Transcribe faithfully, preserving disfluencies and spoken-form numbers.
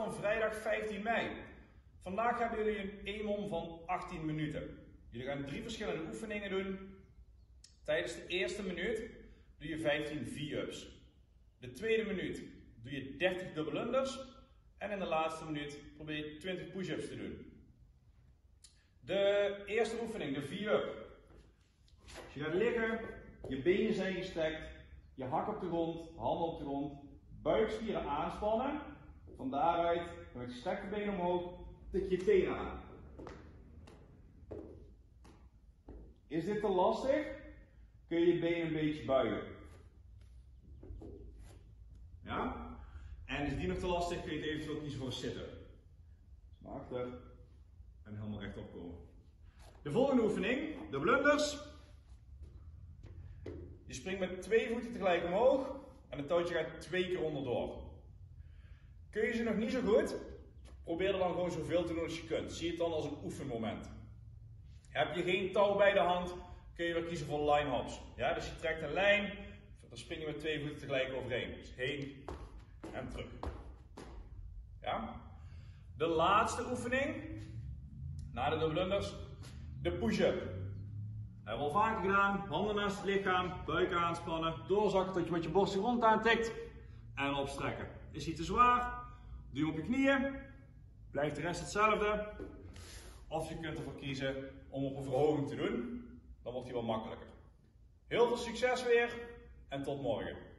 van vrijdag vijftien mei. Vandaag hebben jullie een E M O M van achttien minuten. Jullie gaan drie verschillende oefeningen doen. Tijdens de eerste minuut doe je vijftien V-ups. De tweede minuut doe je dertig double unders. En in de laatste minuut probeer je twintig push-ups te doen. De eerste oefening, de V-up. Dus je gaat liggen, je benen zijn gestrekt, je hak op de grond, handen op de grond, buikspieren aanspannen. Van daaruit, met je gestrekte benen omhoog, tik je tenen aan. Is dit te lastig? Kun je je benen een beetje buigen. Ja? En is die nog te lastig, kun je het eventueel kiezen voor een sit-up. Dus naar achter en helemaal rechtop komen. De volgende oefening, de blunders. Je springt met twee voeten tegelijk omhoog en het touwtje gaat twee keer onderdoor. Kun je ze nog niet zo goed? Probeer er dan gewoon zoveel te doen als je kunt. Zie het dan als een oefenmoment. Heb je geen touw bij de hand, kun je wel kiezen voor line hops. Ja, dus je trekt een lijn, dan spring je met twee voeten tegelijk overheen. Dus heen en terug. Ja? De laatste oefening, na de double unders, de push-up. Hebben we al vaker gedaan, handen naast het lichaam, buik aanspannen, doorzakken tot je met je borst de grond aantikt en opstrekken. Is hij te zwaar? Doe hem op je knieën, blijft de rest hetzelfde. Of je kunt ervoor kiezen om op een verhoging te doen, dan wordt hij wel makkelijker. Heel veel succes weer en tot morgen.